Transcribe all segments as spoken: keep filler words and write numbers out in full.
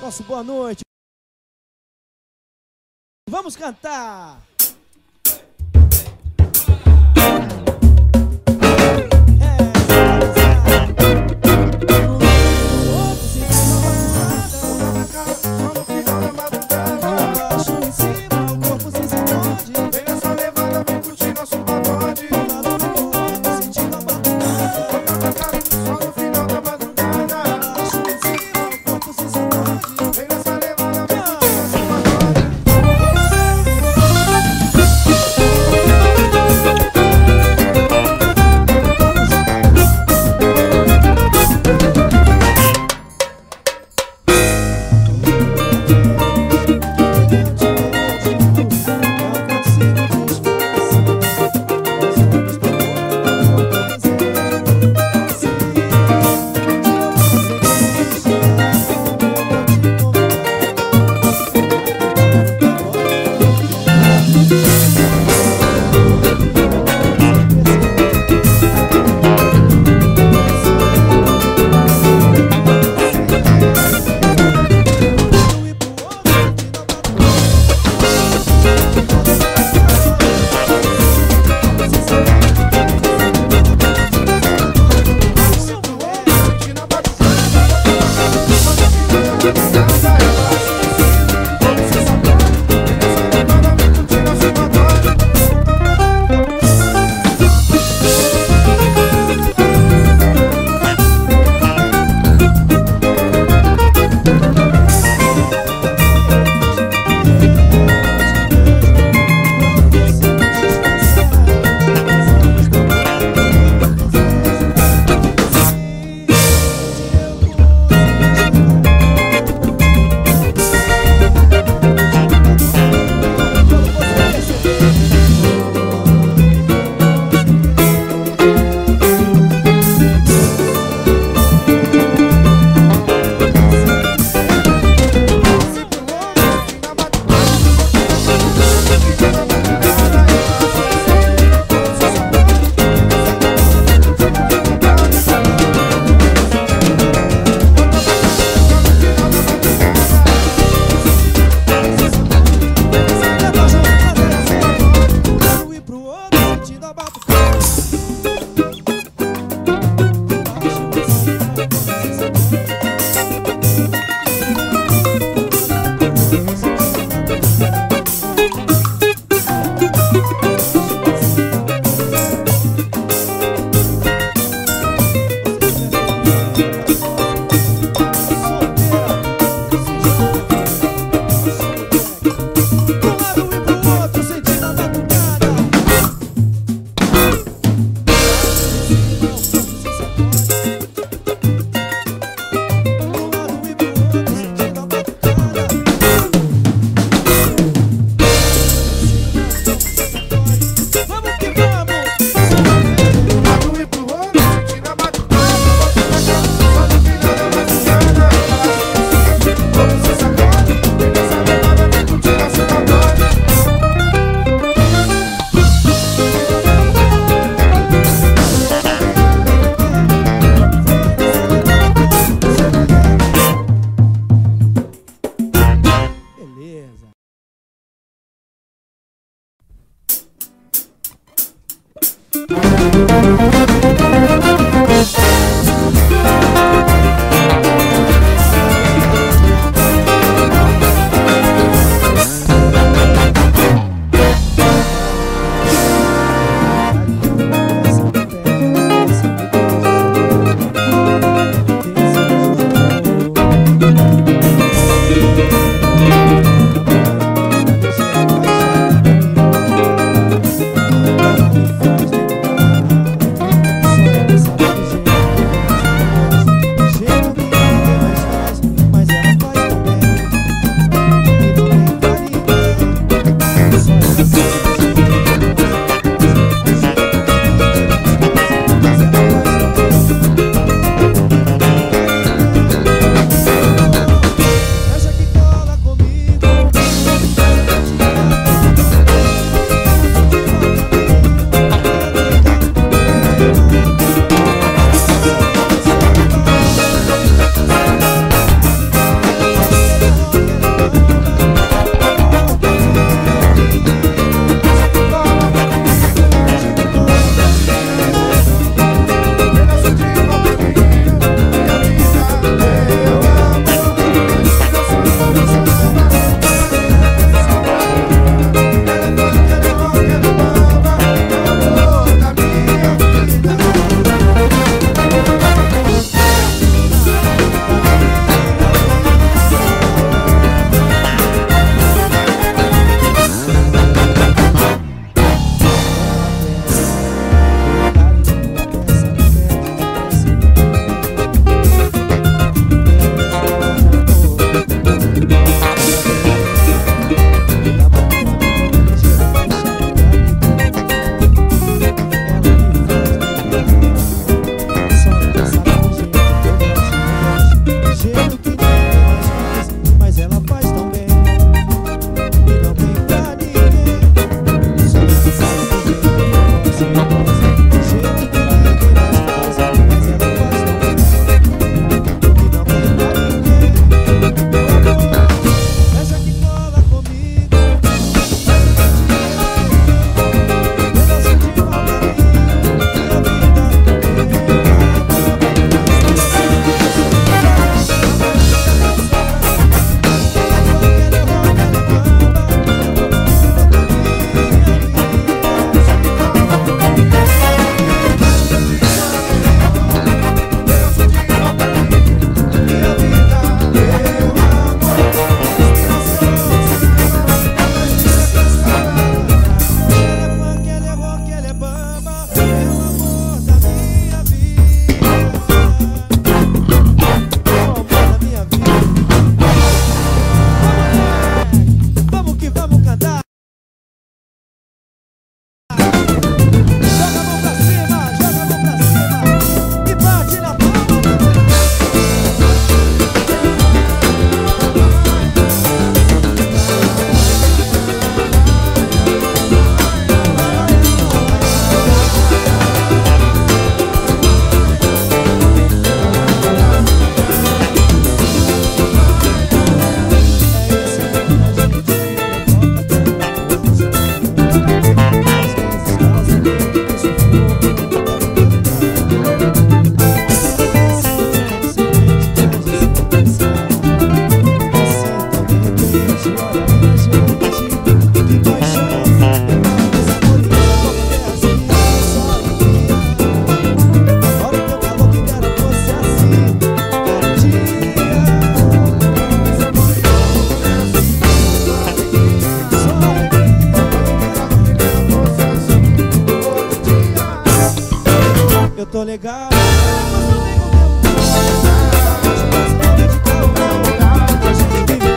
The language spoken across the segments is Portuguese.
nosso boa noite. Vamos cantar. legal. Mas também não tem um a gente vive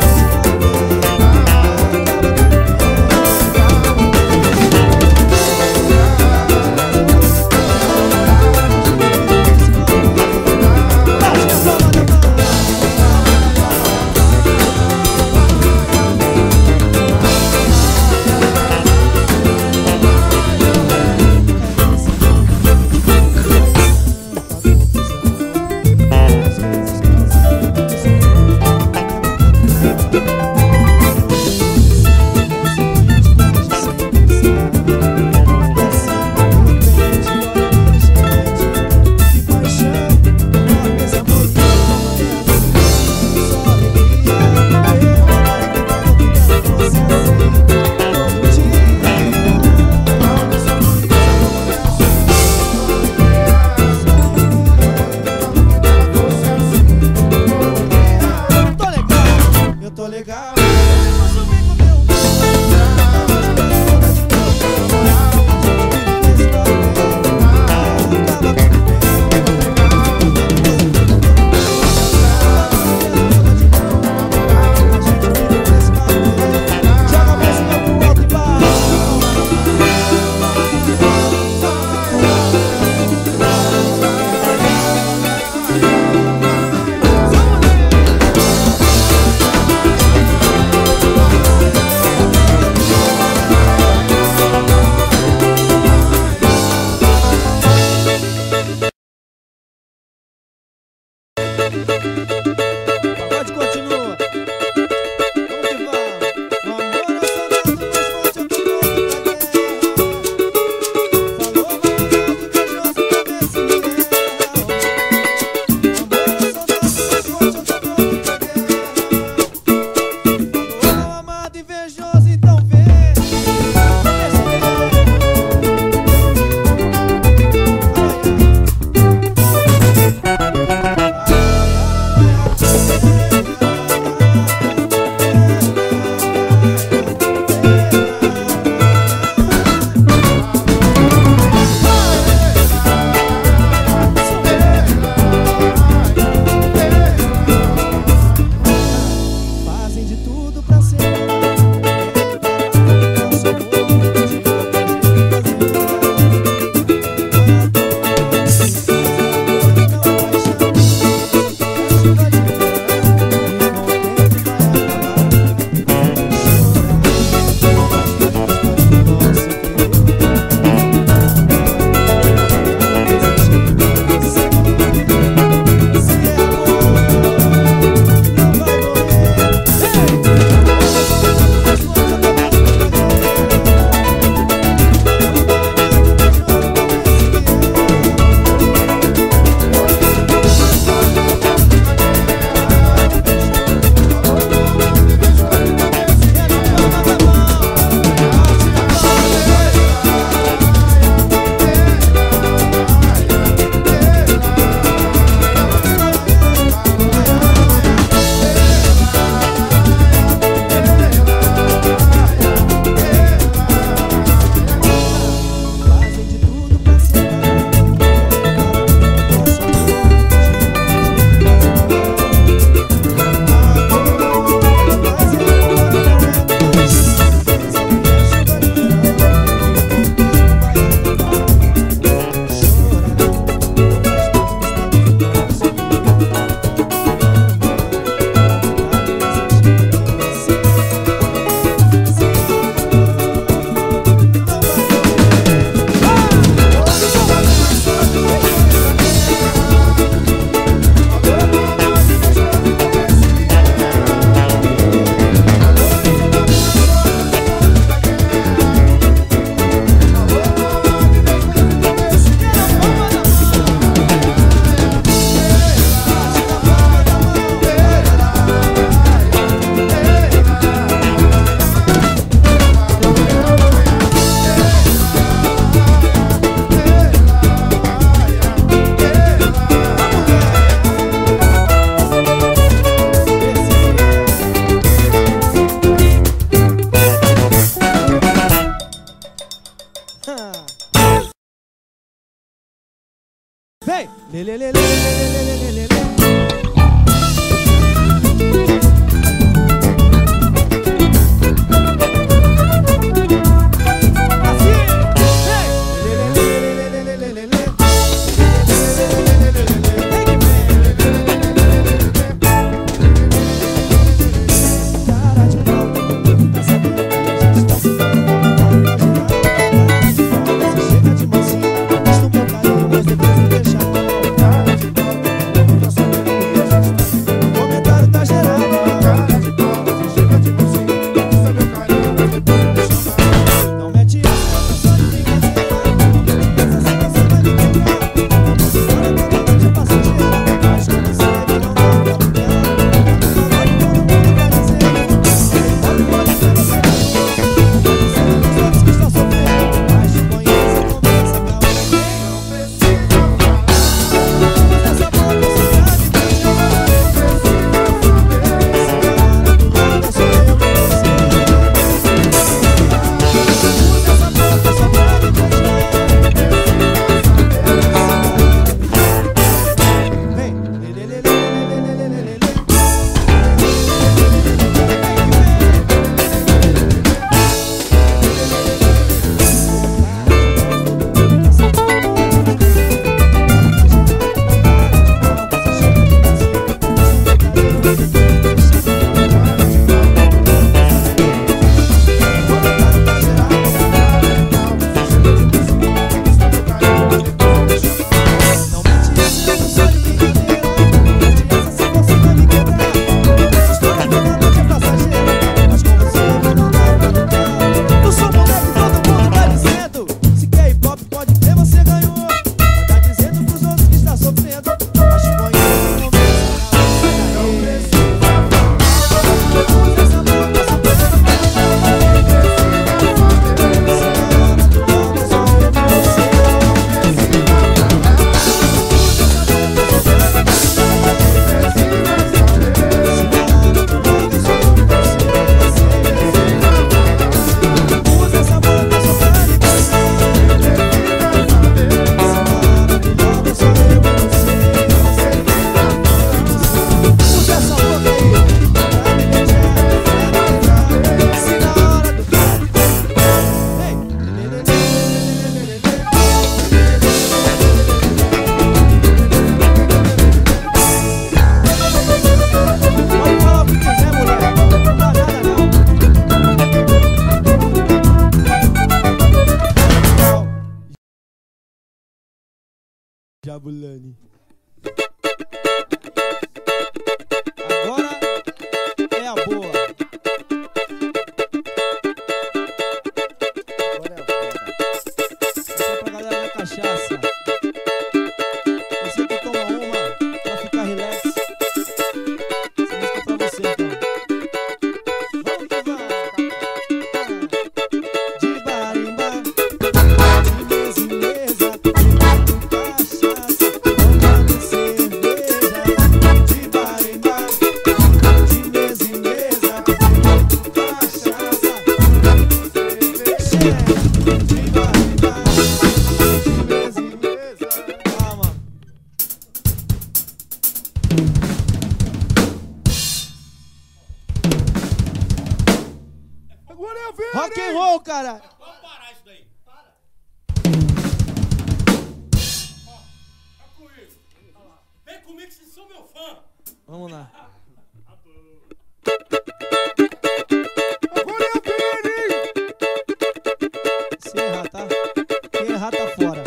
Lê, lê, lê, lê, lê, lê, lê, lê, lê, lê. Jabulani. Agora é a boa. Agora é a boa. Essa é pra galera da cachaça. Você que toma uma pra ficar relax. Essa música é pra você, então. Vamos que vamos. De barimba, de mesa em mesa. Rock and roll, cara! Vamos parar isso daí. Para. Ó, tá comigo. Vem comigo que vocês são meu fã. Vamos lá. Agora é Vini! Se errar, tá? Quem errar tá fora.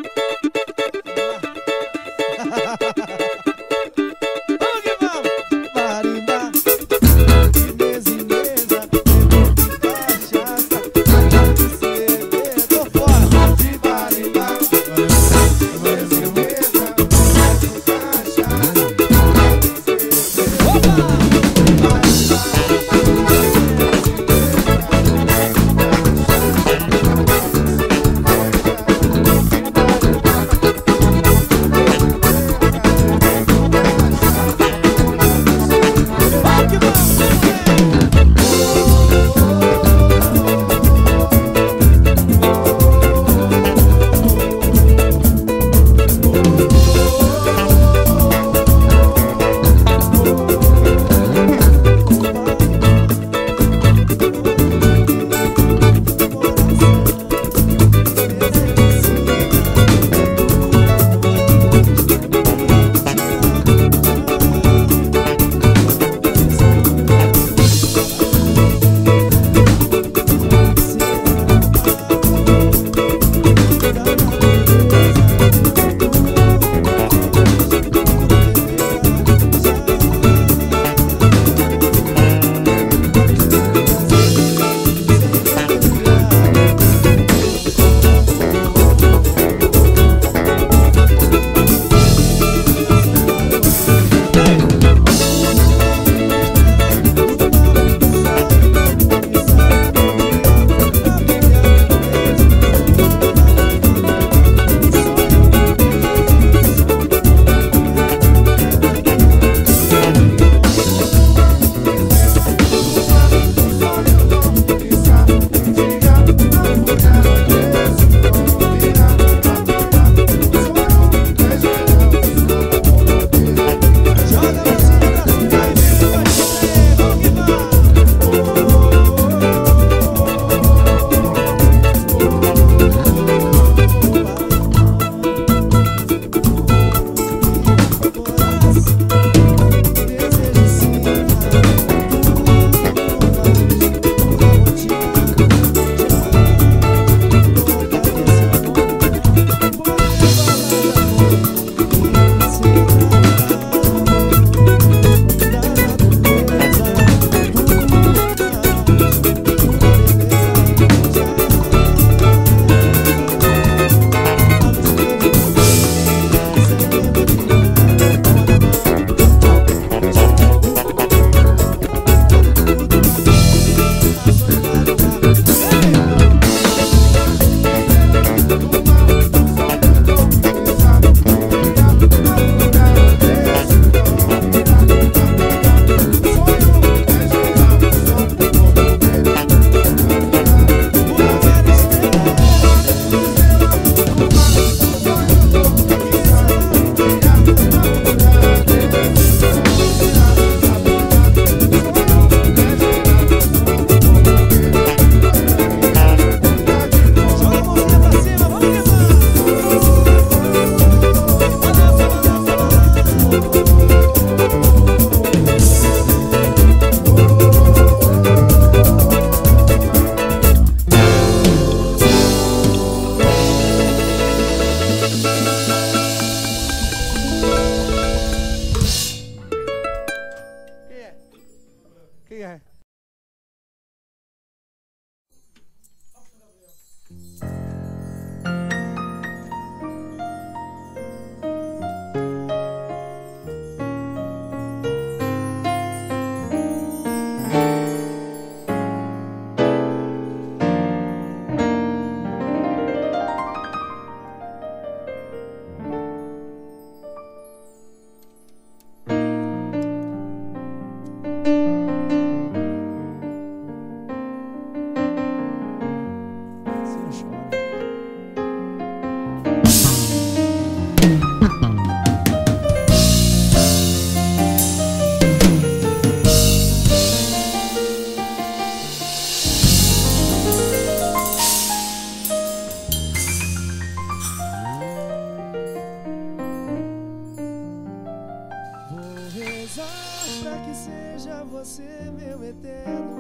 Vamos que vamos! Marimba, de mesa em mesa, de cachaça, de cerveja, tô fora. De marimba, de mesa em mesa, de cachaça, de cerveja.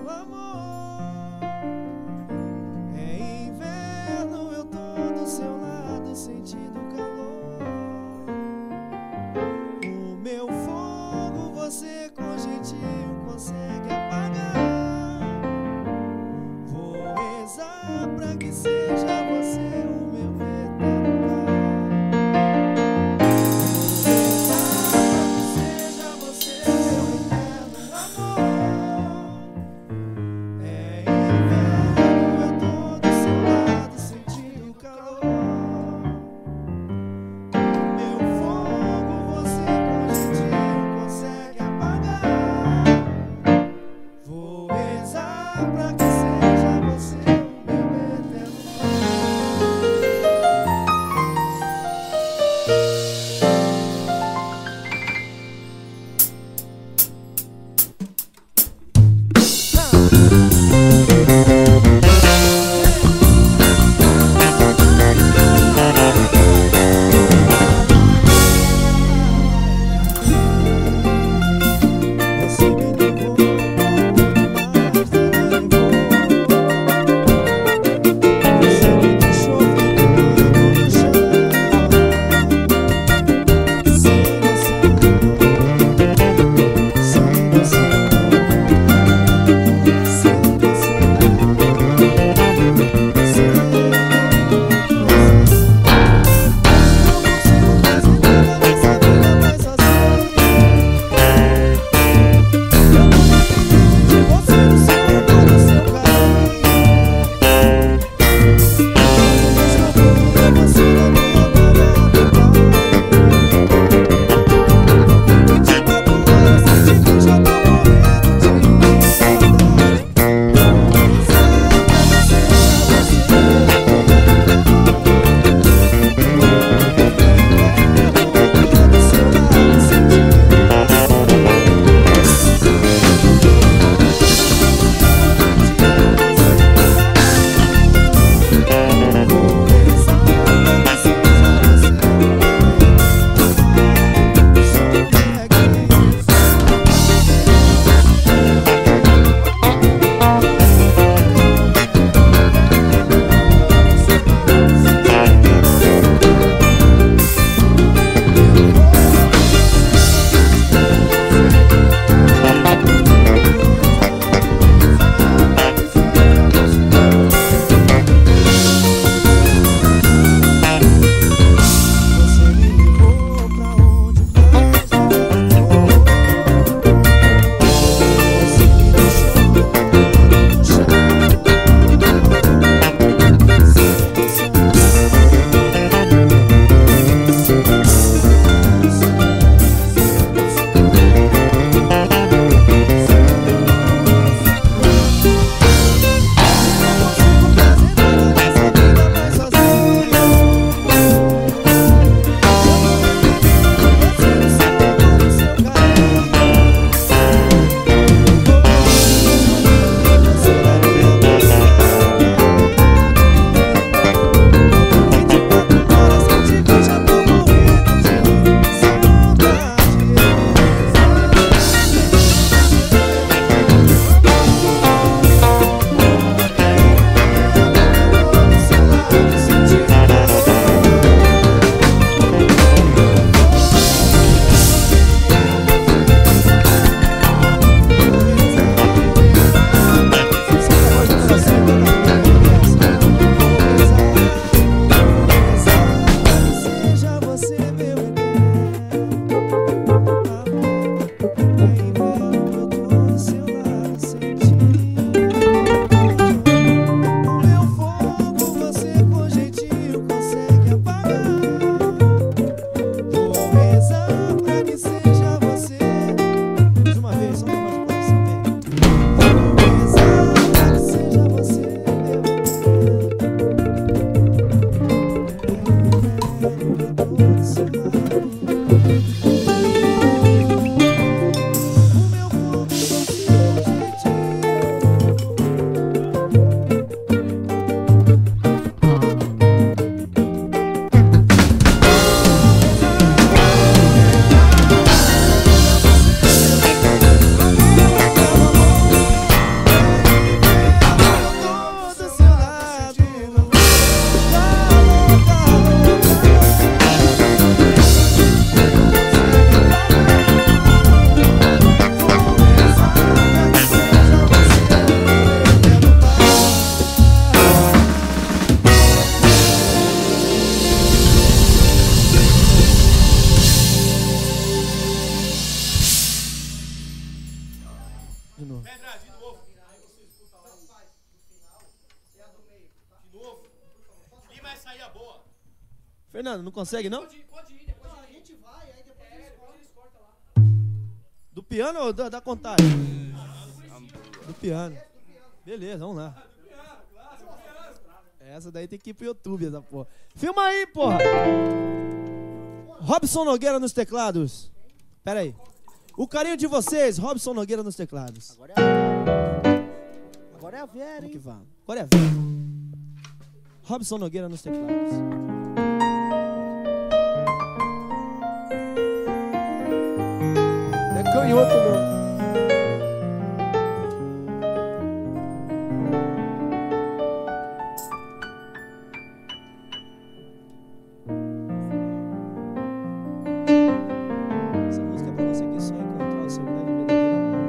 meu amor. É inverno, eu tô do seu lado sentindo calor. O meu fogo você com jeitinho consegue apagar. Vou rezar pra que seja você o meu eterno par. Você me levou por tudo mais, me levou. de novo. Aí você escuta lá. Faz do final e a do meio. De novo. E vai sair a boa. Fernando, não consegue não? Pode ir, pode ir. Depois a gente vai, aí depois é, depois eles cortam lá. Do piano ou da, da contagem? Do piano. Beleza, vamos lá. Essa daí tem que ir pro YouTube, essa porra. Filma aí, porra! Robson Nogueira nos teclados. Pera aí. O carinho de vocês, Robson Nogueira nos teclados. Agora é a Vera. Agora é a Vera, Como hein? que vai? Agora é a Vera. Robson Nogueira nos teclados. Não é canhoto, não. Essa música é pra você que só encontrar o seu grande e verdadeiro amor.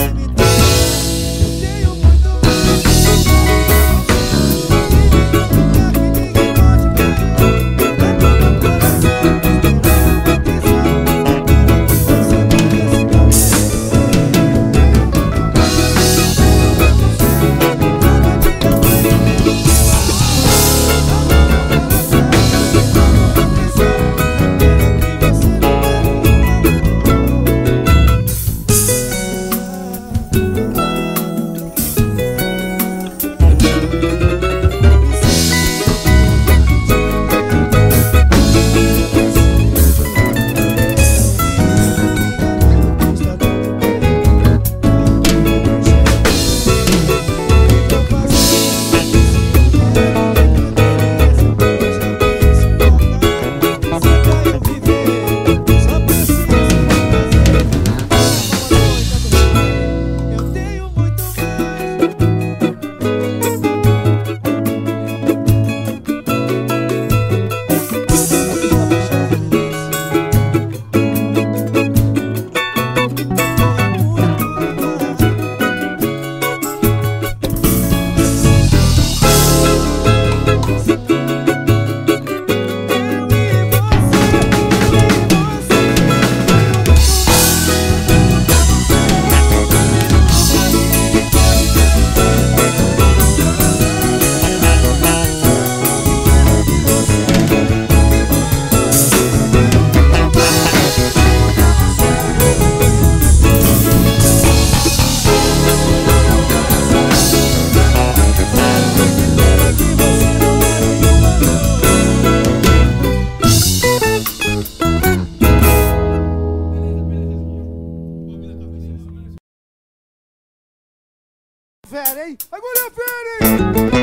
fera, hein? Agora é fera, hein?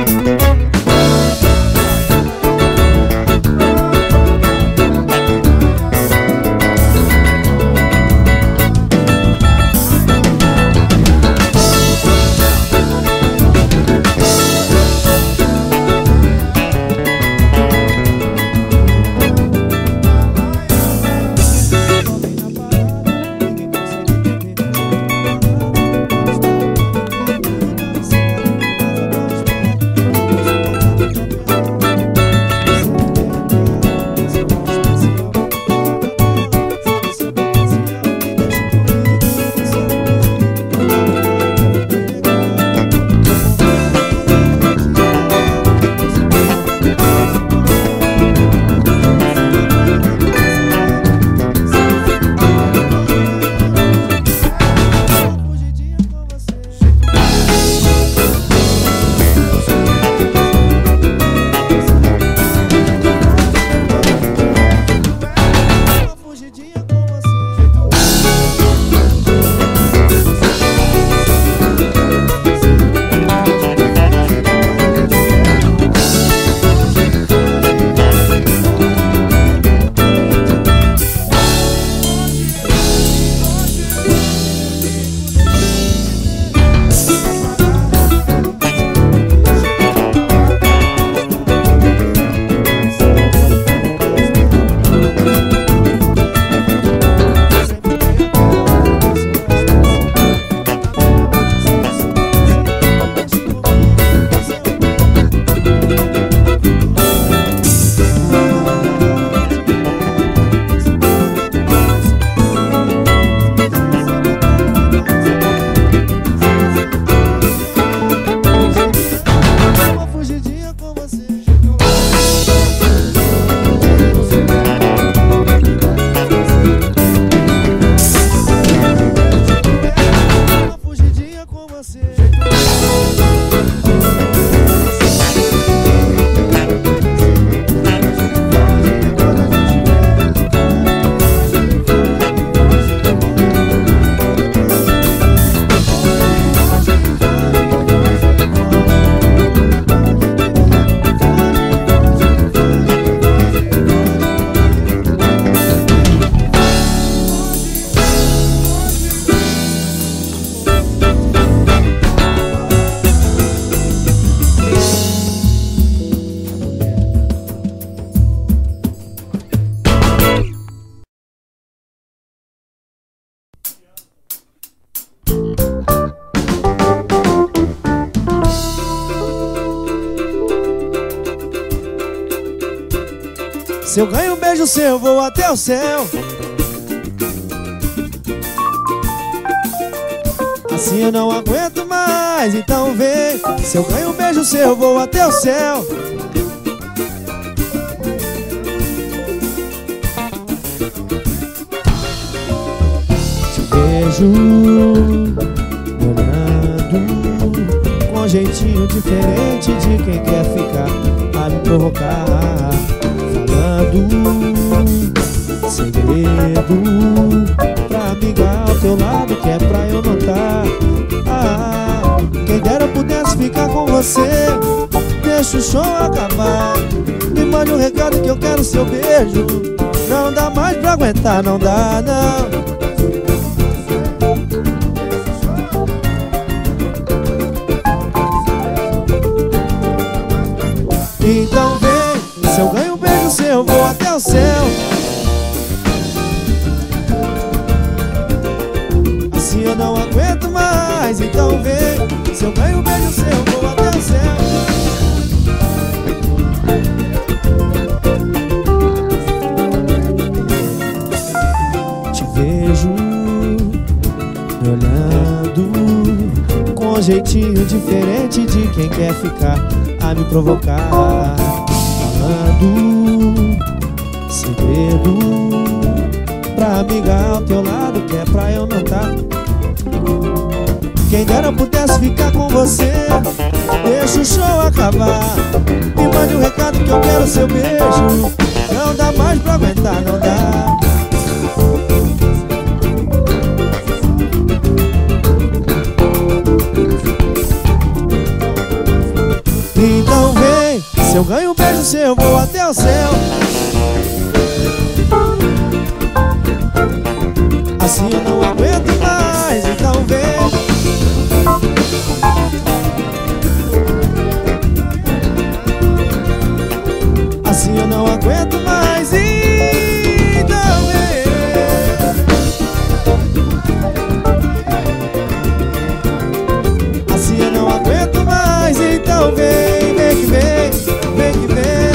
Se eu ganho um beijo seu, eu vou até o céu. Assim eu não aguento mais, então vem. Se eu ganho um beijo seu, eu vou até o céu. Te vejo me olhando com um jeitinho diferente de quem quer ficar a me provocar, falando segredo pra amigar ao teu lado, que é pra eu notar. Ah, quem dera eu pudesse ficar com você. Deixa o show acabar. Me mande um recado que eu quero seu beijo. Não dá mais pra aguentar, não dá, não. Então vem, se eu ganho um beijo seu, eu vou até o céu. Assim eu não aguento mais, então vem. Se eu ganho um beijo seu, eu vou até o céu. Te vejo me olhando com um jeitinho diferente de quem quer ficar a me provocar, falando segredo pra amigar ao teu lado, que é pra eu notar. Quem dera eu pudesse ficar com você. Deixa o show acabar. Me mande um recado que eu quero seu beijo. Não dá mais pra aguentar, não dá. Então vem, se eu ganho um beijo seu, eu vou até o céu. Assim eu não aguento mais, então vem. Assim eu não aguento mais, então vem. Assim eu não aguento mais, então vem. Vem que vem, vem que vem.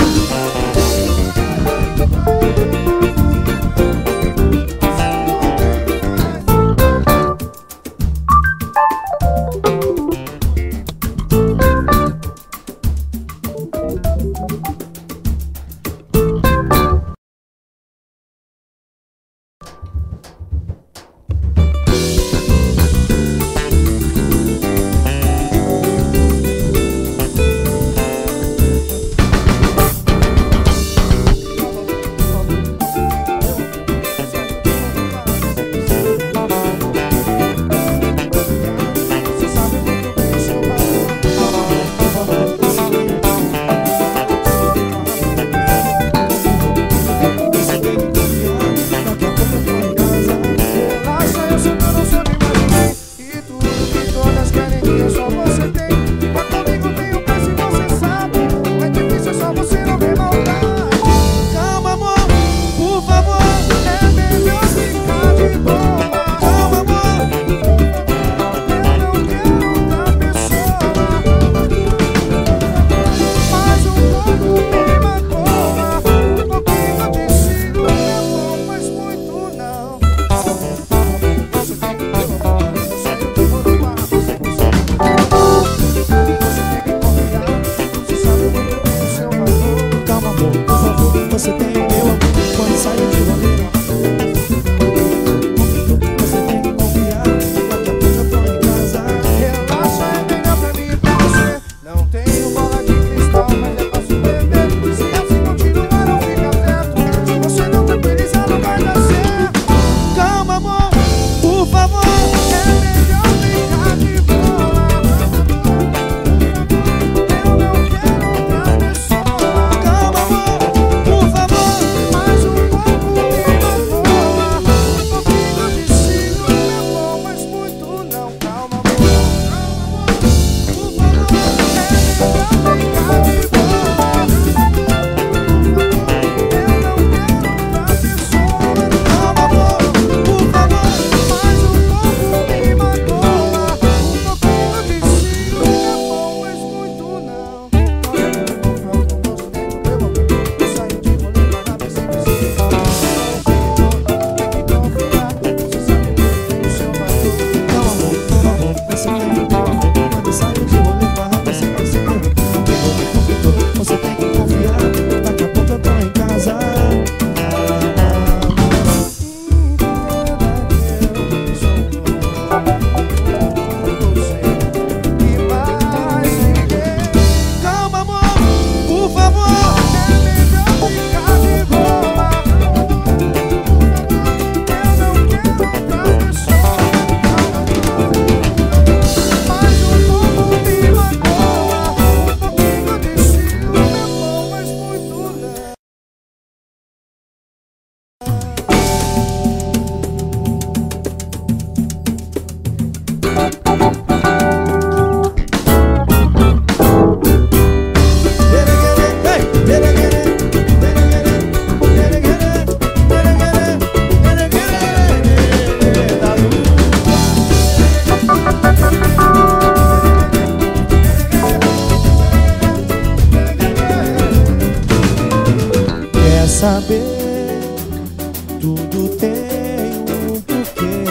saber, tudo tem um porquê.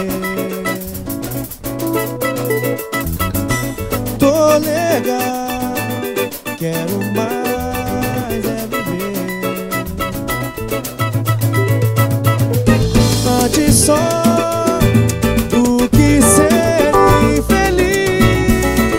Tô legal, quero mais é viver. Antes só do que ser infeliz.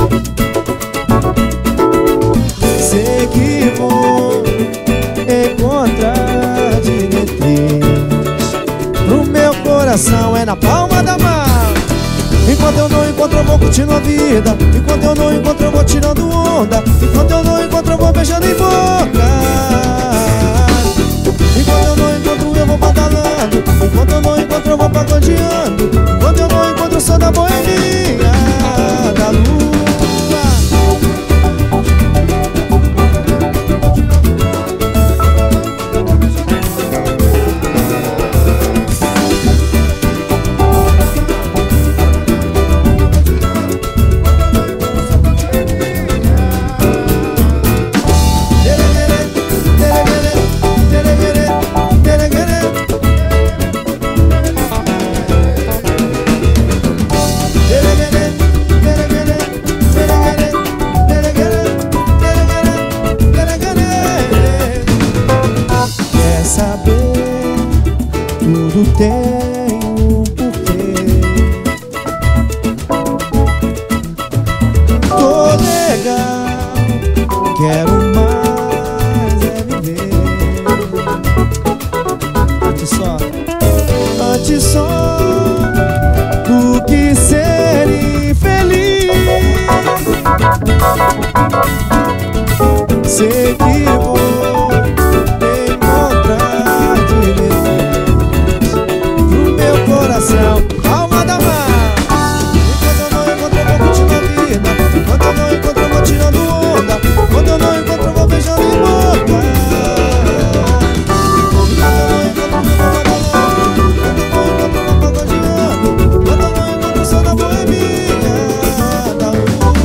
Sei que vou encontrar diretriz. Pro meu coração é na palma da mão. Enquanto eu não encontro eu vou curtindo a vida. Enquanto eu não encontro eu vou tirando onda. Enquanto eu não encontro eu vou beijando em boca. Enquanto eu não encontro eu vou badalando. Enquanto eu não encontro eu vou pagodeando. Enquanto eu não encontro eu sou da boemia da lua. Tudo tem um porquê. Tô legal, quero mais é viver. Antes só, antes só do que ser infeliz. Sei que vou alma da mão. Enquanto eu não encontro eu vou curtindo a vida. Enquanto eu não encontro eu vou tirando onda. Enquanto eu não encontro eu vou beijando em boca. Enquanto eu não encontro eu vou badalando. Enquanto eu não encontro eu vou pagodeando. Enquanto eu não encontro eu sou da boemia da lua.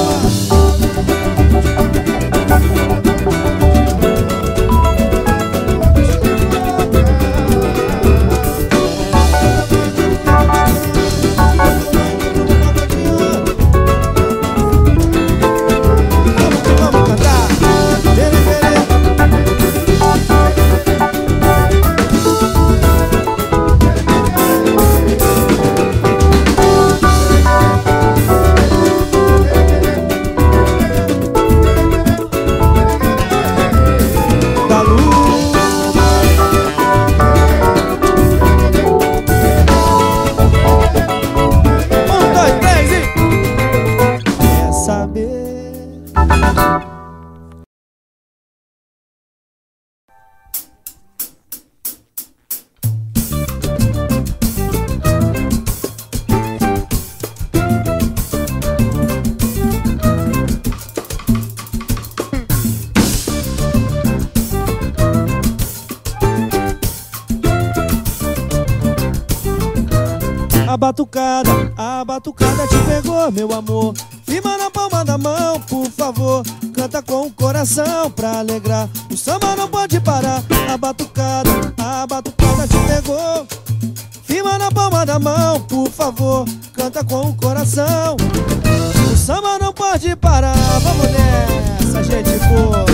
A batucada, a batucada te pegou, meu amor. Firma na palma da mão, por favor. Canta com o coração pra alegrar. O samba não pode parar. A batucada, a batucada te pegou. Firma na palma da mão, por favor. Canta com o coração. O samba não pode parar. Vamos nessa, gente boa.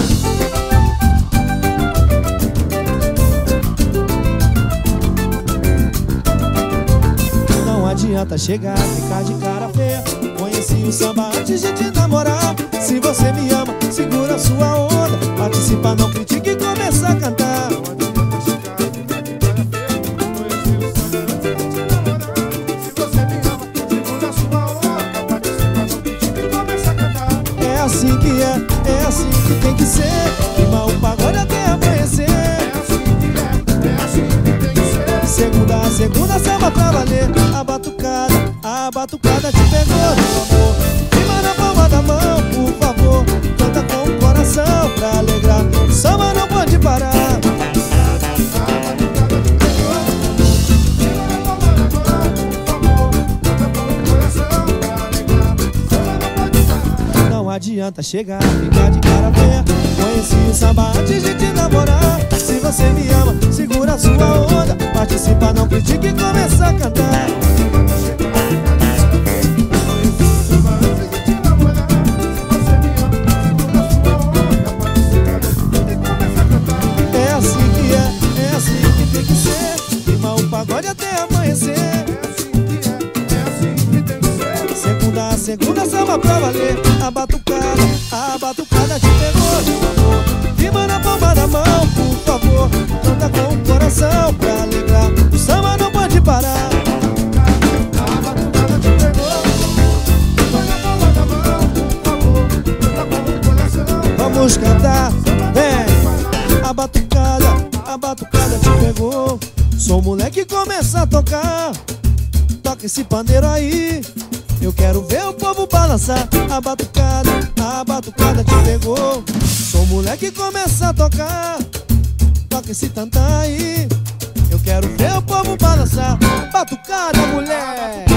Não adianta chegar, ficar de cara feia. Conheci o samba antes de te namorar. Se você me ama, segura sua onda. Participa, não critique e começa a cantar. Não adianta chegar, ficar de cara feia. Conheci o samba antes de te namorar. Se você me ama, segura sua onda. Participa, não critique e começa a cantar. É assim que é, é assim que tem que ser. Rima o pagode até amanhecer. É assim que é, é assim que tem que ser. Segunda a segunda, samba pra valer. A batucada, a batucada te pegou, meu amor. Rima na palma da mão, por favor. Canta com o coração pra alegrar. O samba não pode parar. A batucada te pegou. Rima na palma da mão, por favor. Canta com o coração pra alegrar. O samba não pode parar. Não adianta chegar, ficar de cara feia. Conheci o samba antes de te namorar. Se você me ama, segura sua onda. Participa, não critique e começa a cantar. É assim que é, é assim que tem que ser. Rima o pagode até amanhecer. Segunda a segunda, samba pra valer. A batucada, a batucada te pegou, meu amor. Rima na palma da mão, por favor. Canta com o coração pra alegrar. O samba não pode parar. A batucada te pegou. Rima na palma da mão, por favor. Canta com o coração. Vamos cantar, vem. A batucada, a batucada te pegou. Sou moleque e começa a tocar. Toca esse pandeiro aí. Eu quero ver o povo balançar. A batucada, a batucada te pegou. Sou moleque e começa a tocar. Toca esse tantã aí. Eu quero ver o povo balançar. Batucada, mulher.